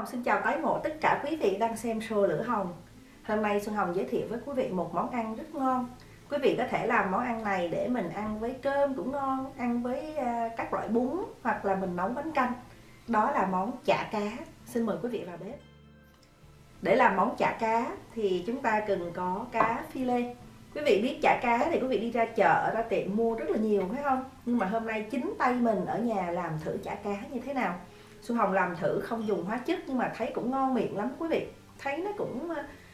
xin chào tái ngộ tất cả quý vị đang xem show Lửa Hồng. Hôm nay Xuân Hồng giới thiệu với quý vị một món ăn rất ngon. Quý vị có thể làm món ăn này để mình ăn với cơm cũng ngon, ăn với các loại bún hoặc là mình nấu bánh canh. Đó là món chả cá. Xin mời quý vị vào bếp. Để làm món chả cá thì chúng ta cần có cá phi lê. Quý vị biết chả cá thì quý vị đi ra chợ, ra tiệm mua rất là nhiều phải không? Nhưng mà hôm nay chính tay mình ở nhà làm thử chả cá như thế nào. Xuân Hồng làm thử không dùng hóa chất nhưng mà thấy cũng ngon miệng lắm quý vị. Thấy nó cũng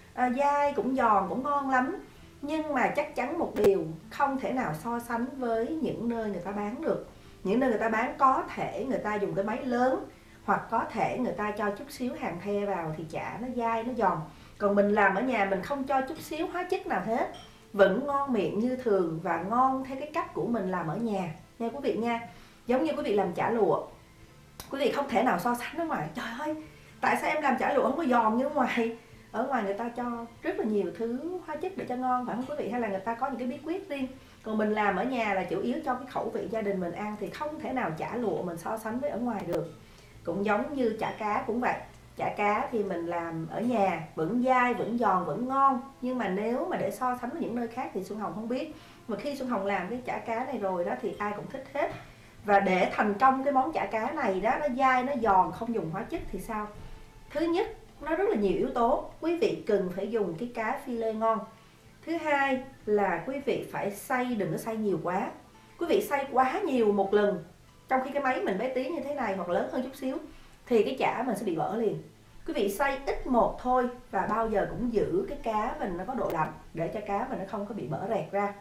dai, cũng giòn, cũng ngon lắm. Nhưng mà chắc chắn một điều, không thể nào so sánh với những nơi người ta bán được. Những nơi người ta bán có thể người ta dùng cái máy lớn, hoặc có thể người ta cho chút xíu hàng the vào thì chả nó dai, nó giòn. Còn mình làm ở nhà mình không cho chút xíu hóa chất nào hết, vẫn ngon miệng như thường và ngon theo cái cách của mình làm ở nhà nha quý vị nha. Giống như quý vị làm chả lụa, quý vị không thể nào so sánh ở ngoài. Trời ơi, tại sao em làm chả lụa không có giòn như ở ngoài? Ở ngoài người ta cho rất là nhiều thứ hóa chất để cho ngon phải không quý vị? Hay là người ta có những cái bí quyết riêng. Còn mình làm ở nhà là chủ yếu cho cái khẩu vị gia đình mình ăn, thì không thể nào chả lụa mình so sánh với ở ngoài được. Cũng giống như chả cá cũng vậy. Chả cá thì mình làm ở nhà vẫn dai, vẫn giòn, vẫn ngon. Nhưng mà nếu mà để so sánh với những nơi khác thì Xuân Hồng không biết. Mà khi Xuân Hồng làm cái chả cá này rồi đó thì ai cũng thích hết. Và để thành công cái món chả cá này đó, nó dai, nó giòn, không dùng hóa chất thì sao? Thứ nhất, nó rất là nhiều yếu tố. Quý vị cần phải dùng cái cá phi lê ngon. Thứ hai là quý vị phải xay, đừng có xay nhiều quá. Quý vị xay quá nhiều một lần, trong khi cái máy mình bé tí như thế này hoặc lớn hơn chút xíu, thì cái chả mình sẽ bị vỡ liền. Quý vị xay ít một thôi, và bao giờ cũng giữ cái cá mình nó có độ lạnh để cho cá mình nó không có bị bở rẹt ra.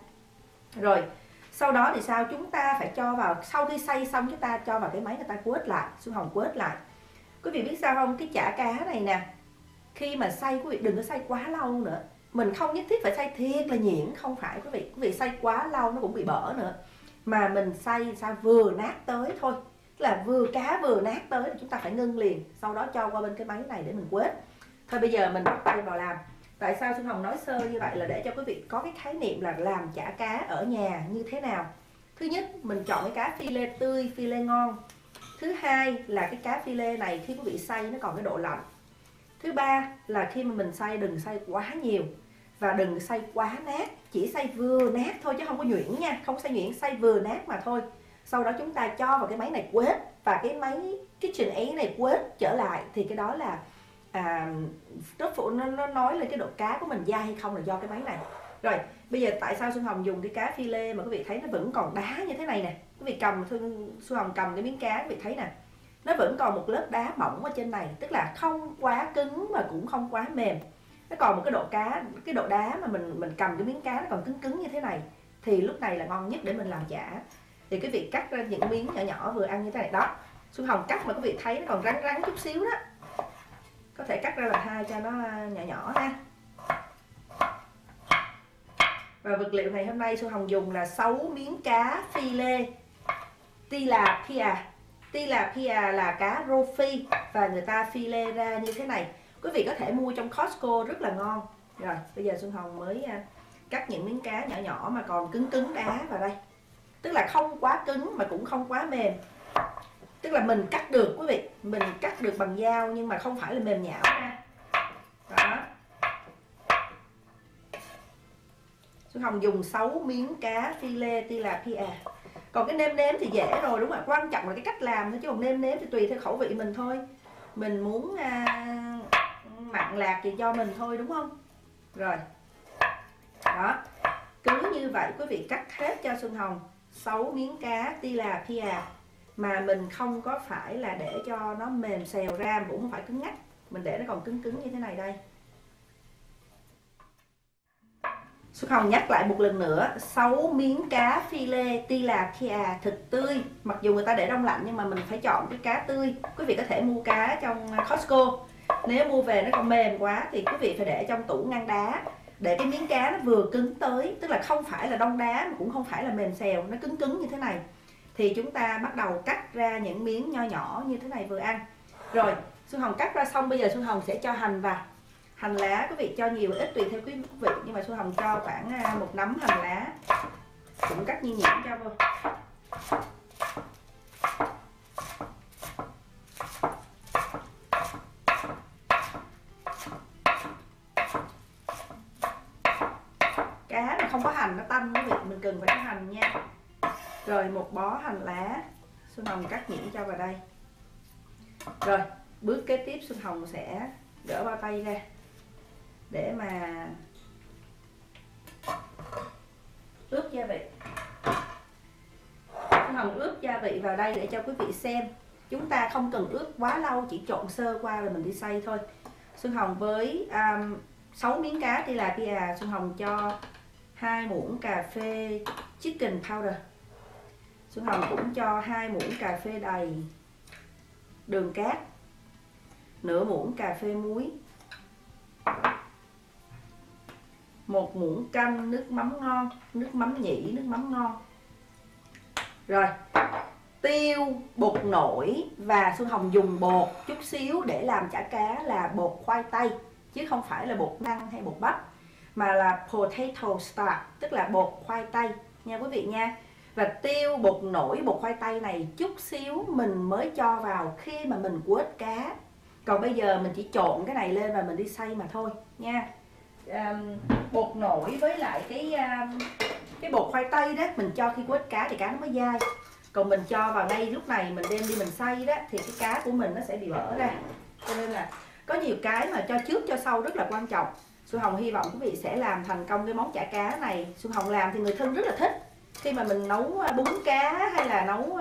Rồi sau đó thì sao? Chúng ta phải cho vào, sau khi xay xong chúng ta cho vào cái máy người ta quết lại. Xuân Hồng quết lại. Quý vị biết sao không? Cái chả cá này nè, khi mà xay quý vị đừng có xay quá lâu nữa. Mình không nhất thiết phải xay thiệt là nhuyễn, không phải quý vị. Quý vị xay quá lâu nó cũng bị bở nữa. Mà mình xay sao vừa nát tới thôi, tức là vừa cá vừa nát tới thì chúng ta phải ngưng liền. Sau đó cho qua bên cái máy này để mình quết. Thôi bây giờ mình bắt tay vào làm. Tại sao Xuân Hồng nói sơ như vậy là để cho quý vị có cái khái niệm là làm chả cá ở nhà như thế nào. Thứ nhất, mình chọn cái cá phi lê tươi, phi lê ngon. Thứ hai là cái cá phi lê này khi quý vị xay nó còn cái độ lạnh. Thứ ba là khi mà mình xay đừng xay quá nhiều và đừng xay quá nát, chỉ xay vừa nát thôi chứ không có nhuyễn nha, không xay nhuyễn, xay vừa nát mà thôi. Sau đó chúng ta cho vào cái máy này quết, và cái máy KitchenAid này quết trở lại, thì cái đó là nó nói lên cái độ cá của mình dai hay không là do cái máy này. Rồi bây giờ tại sao Xuân Hồng dùng cái cá phi lê mà quý vị thấy nó vẫn còn đá như thế này nè. Quý vị cầm, Xuân Hồng cầm cái miếng cá, quý vị thấy nè, nó vẫn còn một lớp đá mỏng ở trên này, tức là không quá cứng mà cũng không quá mềm. Nó còn một cái độ cá, cái độ đá mà mình cầm cái miếng cá nó còn cứng cứng như thế này, thì lúc này là ngon nhất để mình làm chả. Thì quý vị cắt ra những miếng nhỏ nhỏ vừa ăn như thế này đó. Xuân Hồng cắt mà quý vị thấy nó còn rắn rắn chút xíu đó, có thể cắt ra làm hai cho nó nhỏ nhỏ ha. Và vật liệu này hôm nay Xuân Hồng dùng là 6 miếng cá phi lê tilapia. Tilapia là cá rô phi và người ta phi lê ra như thế này. Quý vị có thể mua trong Costco rất là ngon. Rồi bây giờ Xuân Hồng mới cắt những miếng cá nhỏ nhỏ mà còn cứng cứng đá vào đây. Tức là không quá cứng mà cũng không quá mềm. Tức là mình cắt được quý vị, mình cắt được bằng dao nhưng mà không phải là mềm nhão nha. Đó. Xuân Hồng dùng 6 miếng cá phi lê tilapia. Còn cái nêm nếm thì dễ rồi đúng không ạ? Quan trọng là cái cách làm thôi, chứ còn nêm nếm thì tùy theo khẩu vị mình thôi. Mình muốn mặn lạc thì cho mình thôi đúng không? Rồi. Đó. Cứ như vậy quý vị cắt hết cho Xuân Hồng 6 miếng cá tilapia. Mà mình không có phải là để cho nó mềm xèo ra, cũng không phải cứng ngắc. Mình để nó còn cứng cứng như thế này đây. Xuân Hồng nhắc lại một lần nữa, 6 miếng cá phi lê tilapia thịt tươi. Mặc dù người ta để đông lạnh nhưng mà mình phải chọn cái cá tươi. Quý vị có thể mua cá trong Costco. Nếu mua về nó còn mềm quá thì quý vị phải để trong tủ ngăn đá, để cái miếng cá nó vừa cứng tới, tức là không phải là đông đá mà cũng không phải là mềm xèo, nó cứng cứng như thế này. Thì chúng ta bắt đầu cắt ra những miếng nho nhỏ như thế này vừa ăn. Rồi Xuân Hồng cắt ra xong, bây giờ Xuân Hồng sẽ cho hành vào. Hành lá quý vị cho nhiều ít tùy theo quý vị, nhưng mà Xuân Hồng cho khoảng 1 nắm hành lá, cũng cắt nhuyễn nhuyễn cho vô. không có hành nó tanh quý vị, mình cần phải có hành nha. Rồi một bó hành lá Xuân Hồng cắt nhuyễn cho vào đây. Rồi bước kế tiếp Xuân Hồng sẽ gỡ bao tay ra để mà ướp gia vị. Xuân Hồng ướp gia vị vào đây để cho quý vị xem. Chúng ta không cần ướp quá lâu, chỉ trộn sơ qua rồi mình đi xay thôi. Xuân Hồng với 6 miếng cá tilapia, Xuân Hồng cho 2 muỗng cà phê chicken powder. Xuân Hồng cũng cho 2 muỗng cà phê đầy đường cát, nửa muỗng cà phê muối, 1 muỗng canh nước mắm ngon, nước mắm nhĩ, nước mắm ngon. Rồi tiêu, bột nổi và Xuân Hồng dùng bột chút xíu để làm chả cá là bột khoai tây, chứ không phải là bột năng hay bột bắp, mà là potato starch, tức là bột khoai tây nha quý vị nha. Và tiêu, bột nổi, bột khoai tây này chút xíu mình mới cho vào khi mà mình quết cá. Còn bây giờ mình chỉ trộn cái này lên và mình đi xay mà thôi nha. Bột nổi với lại cái bột khoai tây đó mình cho khi quết cá thì cá nó mới dai. Còn mình cho vào đây lúc này mình đem đi mình xay đó thì cái cá của mình nó sẽ bị vỡ ra. Cho nên là có nhiều cái mà cho trước cho sau rất là quan trọng. Xuân Hồng hy vọng quý vị sẽ làm thành công cái món chả cá này. Xuân Hồng làm thì người thân rất là thích. Khi mà mình nấu bún cá hay là nấu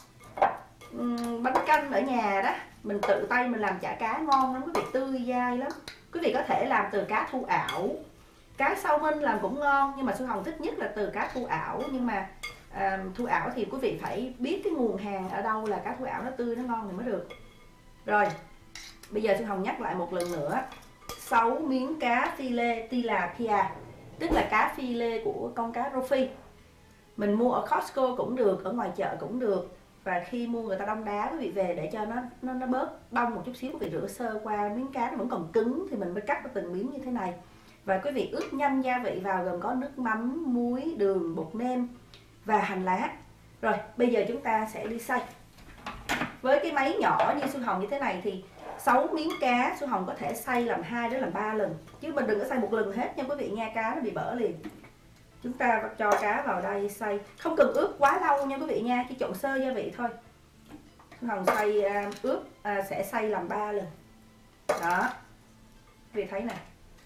bánh canh ở nhà đó, mình tự tay mình làm chả cá ngon lắm quý vị, tươi dai lắm. Quý vị có thể làm từ cá thu ảo, cá sao minh làm cũng ngon, nhưng mà Xuân Hồng thích nhất là từ cá thu ảo. Nhưng mà thu ảo thì quý vị phải biết cái nguồn hàng ở đâu là cá thu ảo nó tươi nó ngon thì mới được. Rồi bây giờ Xuân Hồng nhắc lại một lần nữa, 6 miếng cá filet tilapia, tức là cá phi lê của con cá rô phi. Mình mua ở Costco cũng được, ở ngoài chợ cũng được. Và khi mua người ta đông đá quý vị về để cho nó bớt đông một chút xíu, quý vị rửa sơ qua, miếng cá nó vẫn còn cứng thì mình mới cắt vào từng miếng như thế này. Và quý vị ướp nhanh gia vị vào, gồm có nước mắm, muối, đường, bột nêm và hành lá. Rồi bây giờ chúng ta sẽ đi xay. Với cái máy nhỏ như Xuân Hồng như thế này thì 6 miếng cá Xuân Hồng có thể xay làm 2 đến làm 3 lần, chứ mình đừng có xay một lần hết nha quý vị nha, cá nó bị bở liền. Chúng ta cho cá vào đây xay, không cần ướp quá lâu nha quý vị nha, chỉ trộn sơ gia vị thôi. Xuân Hồng xay sẽ xay làm 3 lần. Đó, quý vị thấy nè,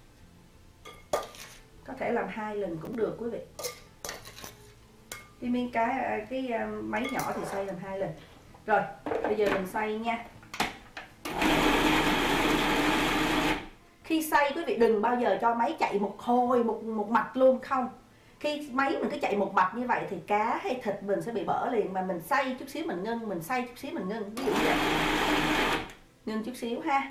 có thể làm 2 lần cũng được quý vị. Cái miếng cá, cái máy nhỏ thì xay làm 2 lần. Rồi bây giờ mình xay nha. Khi xay quý vị đừng bao giờ cho máy chạy một hồi một mạch luôn, không. Khi máy mình cứ chạy một mạch như vậy thì cá hay thịt mình sẽ bị bở liền. Mà mình xay chút xíu mình ngưng, mình xay chút xíu mình ngưng, ví dụ như vậy. Ngưng chút xíu ha.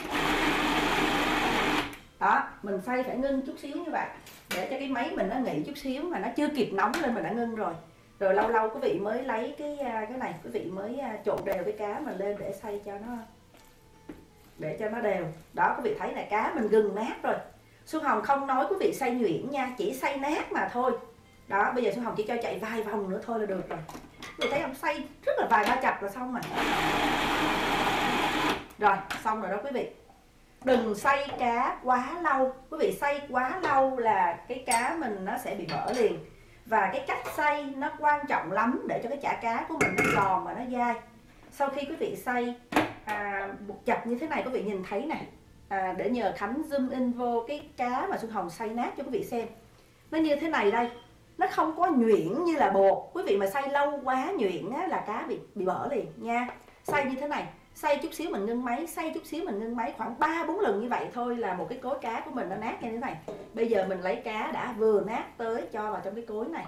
Đó, mình xay phải ngưng chút xíu như vậy, để cho cái máy mình nó nghỉ chút xíu, mà nó chưa kịp nóng lên mình đã ngưng rồi. Rồi lâu lâu quý vị mới lấy cái này, quý vị mới trộn đều cái cá mình lên để xay cho nó đều. Đó, quý vị thấy là cá mình gần nát rồi. Xuân Hồng không nói quý vị xay nhuyễn nha, chỉ xay nát mà thôi. Đó, bây giờ Xuân Hồng chỉ cho chạy vài vòng nữa thôi là được rồi. Quý vị thấy không, xay rất là vài ba chập là xong rồi. Rồi, xong rồi đó quý vị. Đừng xay cá quá lâu. Quý vị xay quá lâu là cái cá mình nó sẽ bị bở liền. Và cái cách xay nó quan trọng lắm để cho cái chả cá của mình nó giòn và nó dai. Sau khi quý vị xay một chập như thế này, quý vị nhìn thấy này, để nhờ Khánh zoom in vô cái cá mà Xuân Hồng xay nát cho quý vị xem. Nó như thế này đây, nó không có nhuyễn như là bột. Quý vị mà xay lâu quá nhuyễn á, là cá bị bở liền nha. Xay như thế này, xay chút xíu mình ngưng máy, xay chút xíu mình ngưng máy, khoảng 3-4 lần như vậy thôi là một cái cối cá của mình nó nát như thế này. Bây giờ mình lấy cá đã vừa nát tới cho vào trong cái cối này.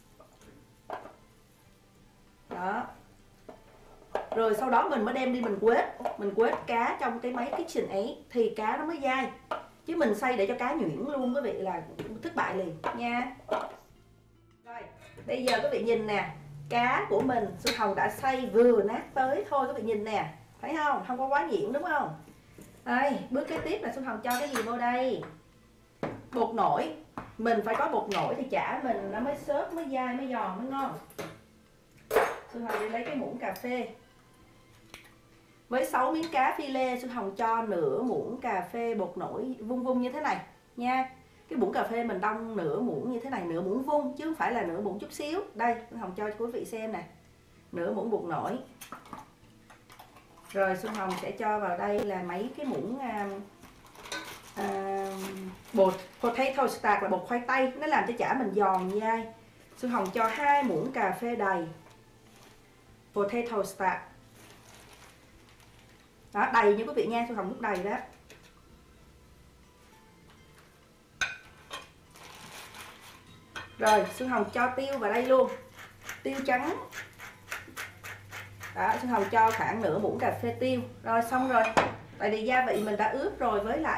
Đó. Rồi sau đó mình mới đem đi mình quết cá trong cái máy kitchen ấy thì cá nó mới dai. Chứ mình xay để cho cá nhuyễn luôn quý vị là thất bại liền nha. Rồi, bây giờ quý vị nhìn nè, cá của mình Xuân Hồng đã xay vừa nát tới thôi, quý vị nhìn nè, thấy không? Không có quá nhuyễn đúng không? Đây, bước kế tiếp là Xuân Hồng cho cái gì vô đây? Bột nổi. Mình phải có bột nổi thì chả mình nó mới xốp, mới dai, mới giòn, mới ngon. Xuân Hồng đi lấy cái muỗng cà phê. Với 6 miếng cá phi lê, Xuân Hồng cho nửa muỗng cà phê bột nổi vung vung như thế này nha. Cái muỗng cà phê mình đong nửa muỗng như thế này, nửa muỗng vuông chứ không phải là nửa muỗng chút xíu. Đây, Xuân Hồng cho quý vị xem nè, nửa muỗng bột nổi. Rồi Xuân Hồng sẽ cho vào đây là mấy cái muỗng bột potato starch là bột khoai tây, nó làm cho chả mình giòn dai. Xuân Hồng cho 2 muỗng cà phê đầy potato starch. Đó, đầy như quý vị nha, Xuân Hồng múc đầy đó. Rồi Xuân Hồng cho tiêu vào đây luôn, tiêu trắng. Đó, Xuân Hồng cho khoảng nửa muỗng cà phê tiêu. Rồi xong rồi. Tại vì gia vị mình đã ướp rồi, với lại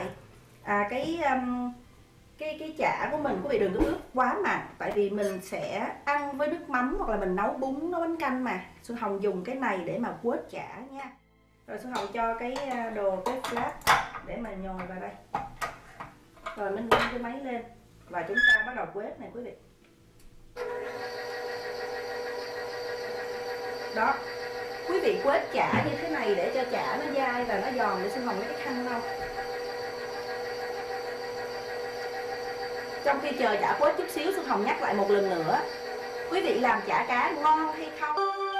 cái chả của mình quý vị đừng có ướp quá mặn, tại vì mình sẽ ăn với nước mắm hoặc là mình nấu bún, nấu bánh canh mà. Xuân Hồng dùng cái này để mà quết chả nha. Rồi Xuân Hồng cho cái flat để mà nhồi vào đây. Rồi mình nâng cái máy lên và chúng ta bắt đầu quết này quý vị. Đó, quý vị quết chả như thế này để cho chả nó dai và nó giòn. Để Xuân Hồng lấy cái khăn lau. Trong khi chờ chả quết chút xíu, Xuân Hồng nhắc lại một lần nữa, quý vị làm chả cá ngon hay không?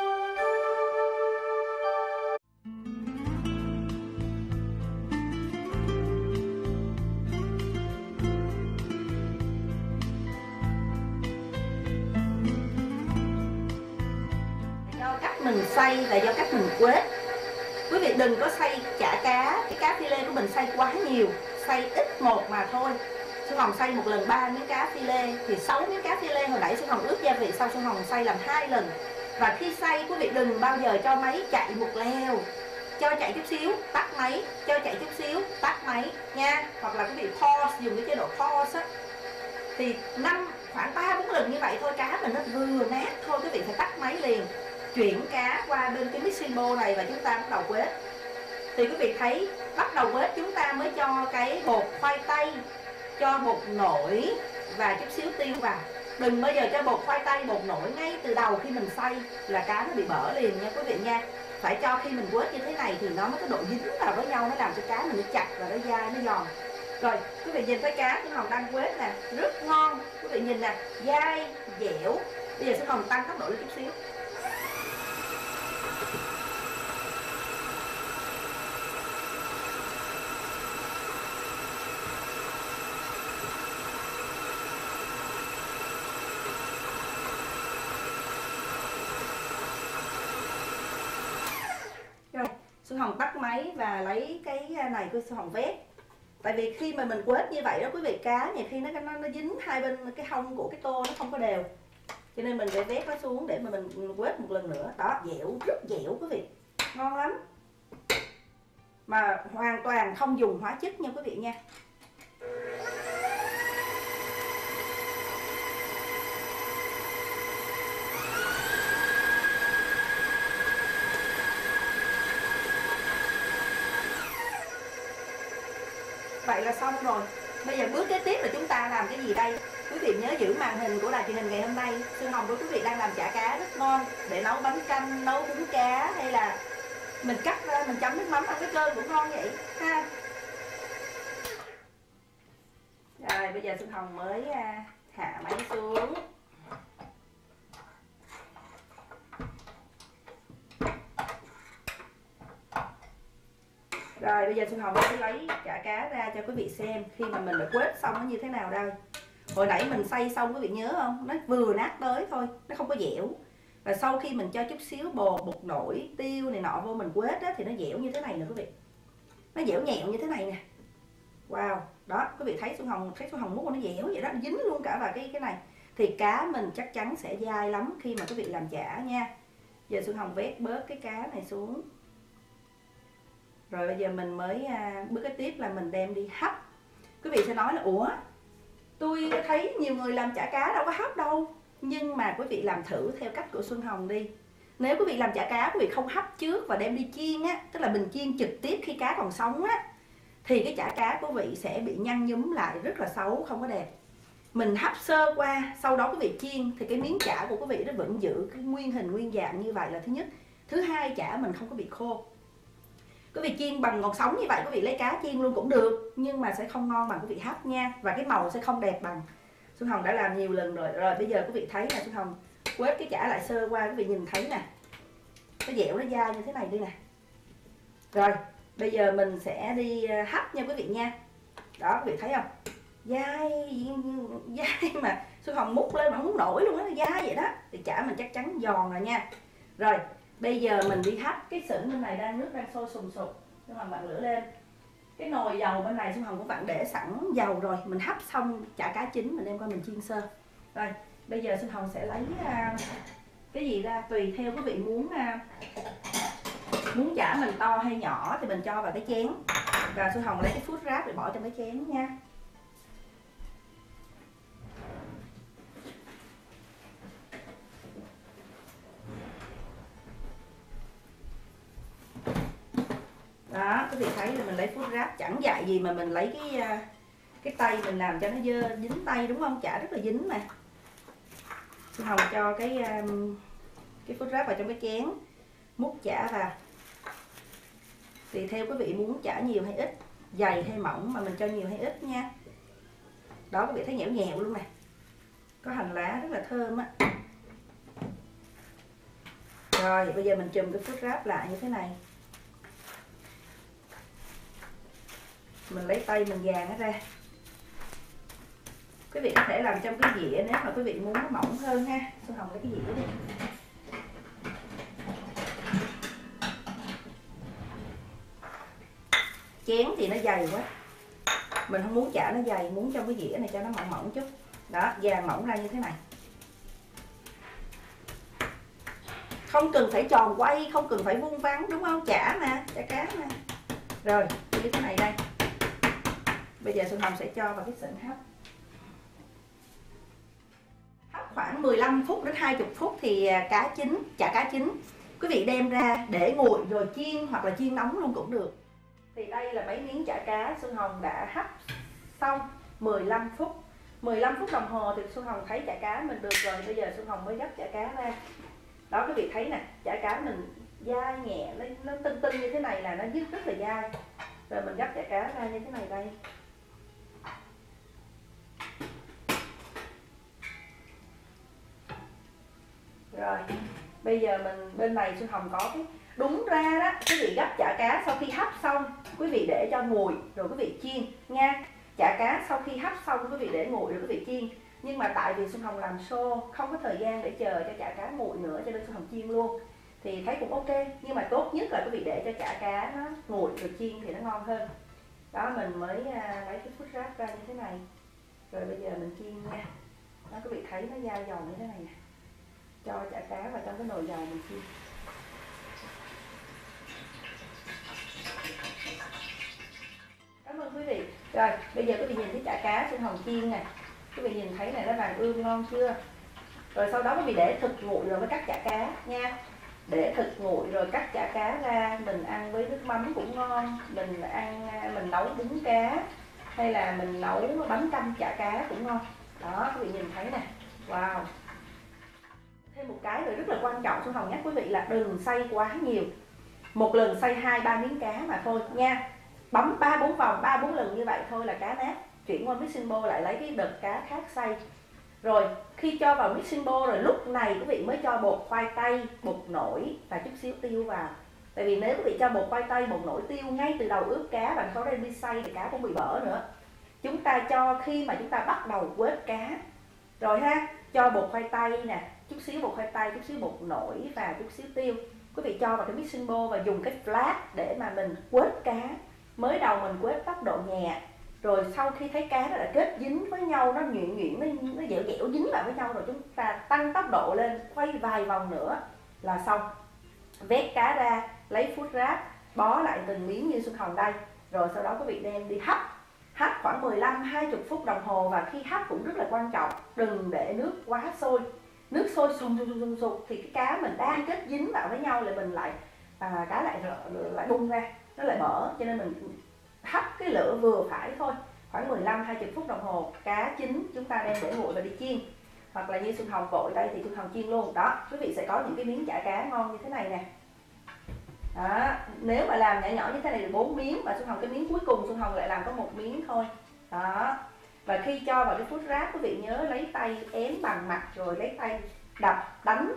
Do cách mình xay và do cách mình quết. Quý vị đừng có xay chả cá, cái cá phi lê của mình xay quá nhiều, xay ít một mà thôi. Xuân Hồng xay một lần 3 miếng cá phi lê thì 6 miếng cá phi lê hồi nãy Xuân Hồng ướp gia vị sau Xuân Hồng xay làm 2 lần. Và khi xay quý vị đừng bao giờ cho máy chạy một lèo, cho chạy chút xíu tắt máy, cho chạy chút xíu tắt máy nha. Hoặc là quý vị pause, dùng cái chế độ pause á, thì khoảng 3-4 lần như vậy thôi, cá mình nó vừa nát thôi, quý vị phải tắt máy liền, chuyển cá qua bên cái mixing bowl này và chúng ta bắt đầu quết. Thì quý vị thấy bắt đầu quết chúng ta mới cho cái bột khoai tây, cho bột nổi và chút xíu tiêu vào. Đừng bao giờ cho bột khoai tây, bột nổi ngay từ đầu khi mình xay là cá nó bị bở liền nha quý vị nha. Phải cho khi mình quết như thế này thì nó mới có độ dính vào với nhau, nó làm cho cá mình nó chặt và nó dai, nó giòn. Rồi quý vị nhìn thấy cá Xuân Hồng đang quết nè, rất ngon. Quý vị nhìn nè, dai, dẻo. Bây giờ Xuân Hồng tăng tốc độ lên chút xíu. Xuân Hồng tắt máy và lấy cái này của Xuân Hồng vét. Tại vì khi mà mình quết như vậy đó quý vị, cá nhiều khi nó dính hai bên cái hông của cái tô, nó không có đều, cho nên mình phải vét nó xuống để mà mình quết một lần nữa. Đó, dẻo, rất dẻo quý vị, ngon lắm, mà hoàn toàn không dùng hóa chất nha quý vị nha. Vậy là xong rồi. Bây giờ bước kế tiếp là chúng ta làm cái gì đây? Quý vị nhớ giữ màn hình của đài truyền hình ngày hôm nay. Xuân Hồng với quý vị đang làm chả cá rất ngon để nấu bánh canh, nấu bún cá, hay là mình cắt ra mình chấm nước mắm ăn với cơm cũng ngon vậy ha. Rồi bây giờ Xuân Hồng mới hạ máy xuống. Rồi bây giờ Xuân Hồng sẽ lấy chả cá ra cho quý vị xem khi mà mình đã quết xong nó như thế nào đây. Hồi nãy mình xay xong quý vị nhớ không? Nó vừa nát tới thôi, nó không có dẻo. Và sau khi mình cho chút xíu bột nổi, tiêu này nọ vô mình quết á, thì nó dẻo như thế này nè quý vị. Nó dẻo nhẹo như thế này nè. Wow, đó quý vị thấy Xuân Hồng múc nó dẻo vậy đó, nó dính luôn cả vào cái này. Thì cá mình chắc chắn sẽ dai lắm khi mà quý vị làm chả nha. Giờ Xuân Hồng vét bớt cái cá này xuống. Rồi bây giờ mình mới bước kế tiếp là mình đem đi hấp. Quý vị sẽ nói là ủa, tôi thấy nhiều người làm chả cá đâu có hấp đâu. Nhưng mà quý vị làm thử theo cách của Xuân Hồng đi. Nếu quý vị làm chả cá quý vị không hấp trước và đem đi chiên á, tức là mình chiên trực tiếp khi cá còn sống á, thì cái chả cá của quý vị sẽ bị nhăn nhúm lại rất là xấu, không có đẹp. Mình hấp sơ qua, sau đó quý vị chiên thì cái miếng chả của quý vị nó vẫn giữ cái nguyên hình nguyên dạng như vậy là thứ nhất. Thứ hai, chả mình không có bị khô. Quý vị chiên bằng còn sống như vậy, quý vị lấy cá chiên luôn cũng được, nhưng mà sẽ không ngon bằng quý vị hấp nha, và cái màu sẽ không đẹp bằng. Xuân Hồng đã làm nhiều lần rồi. Rồi bây giờ quý vị thấy là Xuân Hồng quét cái chả lại sơ qua, quý vị nhìn thấy nè, nó dẻo, nó dai như thế này đi nè. Rồi bây giờ mình sẽ đi hấp nha quý vị nha. Đó, quý vị thấy không, dai dai mà Xuân Hồng múc lên mà không muốn nổi luôn á, dai vậy đó. Thì chả mình chắc chắn giòn rồi nha. Rồi bây giờ mình đi hấp. Cái sửng bên này nước đang sôi sùng sục, Xuân Hồng bật lửa lên. Cái nồi dầu bên này Xuân Hồng cũng vặn để sẵn dầu rồi, mình hấp xong chả cá chín mình đem qua mình chiên sơ. Rồi bây giờ Xuân Hồng sẽ lấy cái gì ra, tùy theo quý vị muốn chả mình to hay nhỏ thì mình cho vào cái chén, và Xuân Hồng lấy cái food wrap để bỏ trong cái chén nha. Đó, quý vị thấy là mình lấy food wrap chẳng dại gì mà mình lấy cái tay mình làm cho nó dơ dính tay, đúng không? Chả rất là dính mà. Xuân Hồng cho cái food wrap vào trong cái chén, múc chả vào. Tùy theo quý vị muốn chả nhiều hay ít, dày hay mỏng mà mình cho nhiều hay ít nha. Đó, quý vị thấy nhẽo nhẽo luôn nè, có hành lá rất là thơm á. Rồi bây giờ mình chùm cái food wrap lại như thế này, mình lấy tay mình dàn nó ra. Quý vị có thể làm trong cái dĩa nếu mà quý vị muốn nó mỏng hơn ha. Xuân Hồng lấy cái dĩa đi. Chén thì nó dày quá, mình không muốn chả nó dày, muốn trong cái dĩa này cho nó mỏng mỏng chút. Đó, dàn mỏng ra như thế này. Không cần phải tròn quay, không cần phải vuông vắn, đúng không? Chả mà, chả cá mà. Rồi, như thế này đây. Bây giờ Xuân Hồng sẽ cho vào cái sợi hấp. Hấp khoảng 15 phút đến 20 phút thì cá chín, chả cá chín. Quý vị đem ra để nguội rồi chiên hoặc là chiên nóng luôn cũng được. Thì đây là mấy miếng chả cá Xuân Hồng đã hấp xong 15 phút. 15 phút đồng hồ thì Xuân Hồng thấy chả cá mình được rồi. Bây giờ Xuân Hồng mới gấp chả cá ra. Đó, quý vị thấy nè, chả cá mình dai nhẹ, nó tưng tưng như thế này là nó rất là dai. Rồi mình gấp chả cá ra như thế này đây. Rồi bây giờ mình bên này Xuân Hồng có cái, đúng ra đó quý vị gấp chả cá sau khi hấp xong quý vị để cho nguội rồi quý vị chiên nha. Chả cá sau khi hấp xong quý vị để nguội rồi quý vị chiên, nhưng mà tại vì Xuân Hồng làm show không có thời gian để chờ cho chả cá nguội nữa cho nên Xuân Hồng chiên luôn thì thấy cũng ok, nhưng mà tốt nhất là quý vị để cho chả cá nó nguội rồi chiên thì nó ngon hơn. Đó, mình mới lấy cái food wrap ra như thế này, rồi bây giờ mình chiên nha. Đó, quý vị thấy nó dai giòn như thế này nè, cho chả cá vào trong cái nồi dầu mình chiên. Cảm ơn quý vị. Rồi bây giờ quý vị nhìn thấy chả cá Xuân Hồng chiên nè, quý vị nhìn thấy này nó vàng ươm ngon chưa? Rồi sau đó quý vị để thực nguội rồi mới cắt chả cá nha. Để thực nguội rồi cắt chả cá ra, mình ăn với nước mắm cũng ngon, mình nấu bún cá hay là mình nấu bánh canh chả cá cũng ngon. Đó, quý vị nhìn thấy nè, wow. Thêm một cái rồi rất là quan trọng Xuân Hồng nhắc quý vị là đừng xay quá nhiều. Một lần xay 2-3 miếng cá mà thôi nha. Bấm 3-4 vòng, 3-4 lần như vậy thôi là cá nát. Chuyển qua mixing bowl lại lấy cái đợt cá khác xay. Rồi khi cho vào mixing bowl rồi lúc này quý vị mới cho bột khoai tây, bột nổi và chút xíu tiêu vào. Tại vì nếu quý vị cho bột khoai tây, bột nổi, tiêu ngay từ đầu ướp cá và sau đó đi xay thì cá cũng bị bở nữa. Chúng ta cho khi mà chúng ta bắt đầu quết cá. Rồi ha, cho bột khoai tây nè, chút xíu bột khoai tây, chút xíu bột nổi và chút xíu tiêu. Quý vị cho vào cái mixing bowl và dùng cái flash để mà mình quết cá. Mới đầu mình quết tốc độ nhẹ, rồi sau khi thấy cá nó đã kết dính với nhau, nó nhuyễn, nó dẻo dẻo dính lại với nhau rồi chúng ta tăng tốc độ lên, quay vài vòng nữa là xong. Vét cá ra, lấy food wrap bó lại từng miếng như Xuân Hồng đây. Rồi sau đó quý vị đem đi hấp. Hấp khoảng 15-20 phút đồng hồ, và khi hấp cũng rất là quan trọng, đừng để nước quá sôi. Nước sôi sùng thì cái cá mình đang kết dính vào với nhau là mình lại cá lại bung ra, nó lại bở, cho nên mình hấp cái lửa vừa phải thôi, khoảng 15-20 phút đồng hồ. Cá chín chúng ta đem để nguội và đi chiên, hoặc là như Xuân Hồng vội đây thì Xuân Hồng chiên luôn. Đó, quý vị sẽ có những cái miếng chả cá ngon như thế này nè. Đó, nếu mà làm nhỏ nhỏ như thế này được 4 miếng, và Xuân Hồng cái miếng cuối cùng Xuân Hồng lại làm có 1 miếng thôi. Đó. Và khi cho vào cái food wrap, quý vị nhớ lấy tay ém bằng mặt, rồi lấy tay đập đánh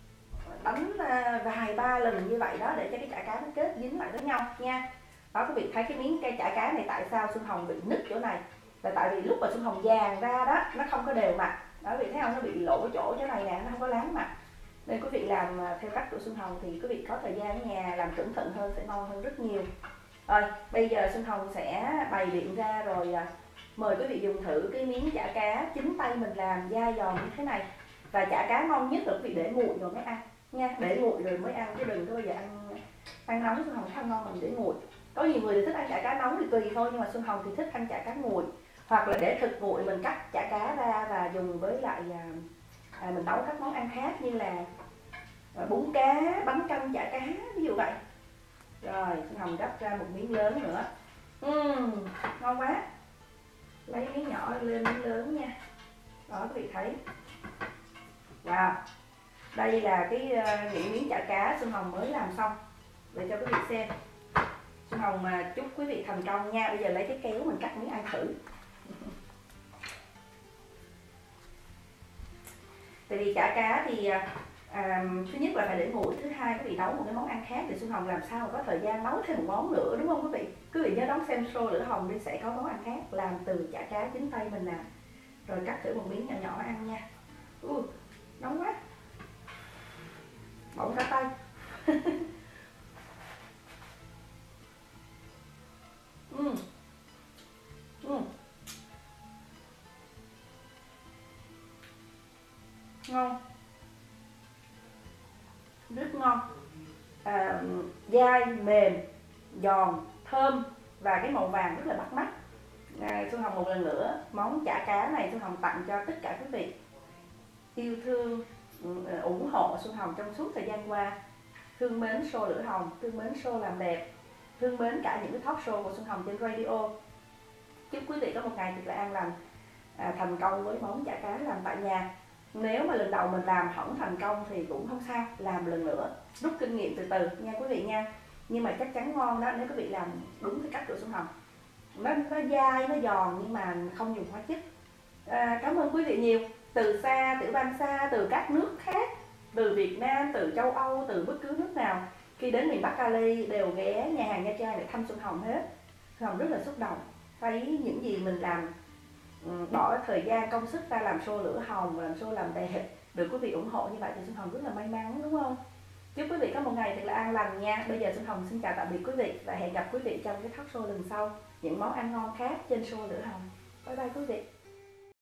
vài ba lần như vậy đó, để cho cái chả cá nó kết dính lại với nhau nha. Đó, quý vị thấy cái miếng cây chả cá này tại sao Xuân Hồng bị nứt chỗ này, là tại vì lúc mà Xuân Hồng dàn ra đó nó không có đều mặt đó, quý vị thấy không, nó bị lộ chỗ này nè, nó không có láng mặt. Nên quý vị làm theo cách của Xuân Hồng thì quý vị có thời gian ở nhà làm cẩn thận hơn sẽ ngon hơn rất nhiều. Rồi bây giờ Xuân Hồng sẽ bày biện ra, rồi mời quý vị dùng thử cái miếng chả cá chính tay mình làm dai giòn như thế này. Và chả cá ngon nhất là quý vị để nguội rồi mới ăn nha, để nguội rồi mới ăn, chứ đừng có bao giờ ăn nóng. Xuân Hồng không ngon mình để nguội. Có nhiều người thì thích ăn chả cá nóng thì tùy thôi, nhưng mà Xuân Hồng thì thích ăn chả cá nguội, hoặc là để thực nguội mình cắt chả cá ra và dùng với lại mình nấu các món ăn khác như là bún cá, bánh canh chả cá, ví dụ vậy. Rồi Xuân Hồng gấp ra một miếng lớn nữa. Ngon quá. Lấy miếng nhỏ lên miếng lớn nha. Đó quý vị thấy. Wow. Đây là những miếng chả cá Xuân Hồng mới làm xong để cho quý vị xem. Xuân Hồng chúc quý vị thành công nha. Bây giờ lấy cái kéo mình cắt miếng ăn thử. Tại vì chả cá thì thứ nhất là phải để nguội, thứ hai quý vị nấu một cái món ăn khác thì Xuân Hồng làm sao mà có thời gian nấu thêm một món nữa, đúng không quý vị? Quý vị nhớ đón xem show Lửa Hồng đi, sẽ có món ăn khác làm từ chả cá chính tay mình làm. Rồi cắt thử một miếng nhỏ nhỏ ăn nha. Nóng quá, bỏng cả tay. Ngon, rất ngon, dai, mềm, giòn, thơm và cái màu vàng rất là bắt mắt. Xuân Hồng một lần nữa, món chả cá này Xuân Hồng tặng cho tất cả quý vị yêu thương, ủng hộ Xuân Hồng trong suốt thời gian qua, thương mến show Lửa Hồng, thương mến show làm đẹp, thương mến cả những cái talk show của Xuân Hồng trên radio. Chúc quý vị có một ngày thật là an lành, thành công với món chả cá làm tại nhà. Nếu mà lần đầu mình làm không thành công thì cũng không sao, làm lần nữa, rút kinh nghiệm từ từ nha quý vị nha. Nhưng mà chắc chắn ngon đó nếu quý vị làm đúng cái cách của Xuân Hồng. Nó dai, nó giòn nhưng mà không dùng hóa chất. Cảm ơn quý vị nhiều. Từ xa, từ ban xa, từ các nước khác, từ Việt Nam, từ châu Âu, từ bất cứ nước nào, khi đến miền Bắc Cali đều ghé nhà hàng Nha Trang để thăm Xuân Hồng hết. Xuân Hồng rất là xúc động, thấy những gì mình làm, bỏ thời gian công sức ra làm show Lửa Hồng, làm show làm đẹp, được quý vị ủng hộ như vậy thì Xuân Hồng rất là may mắn, đúng không? Chúc quý vị có một ngày thật là an lành nha. Bây giờ Xuân Hồng xin chào tạm biệt quý vị và hẹn gặp quý vị trong cái talk show lần sau, những món ăn ngon khác trên show Lửa Hồng. Bye bye quý vị.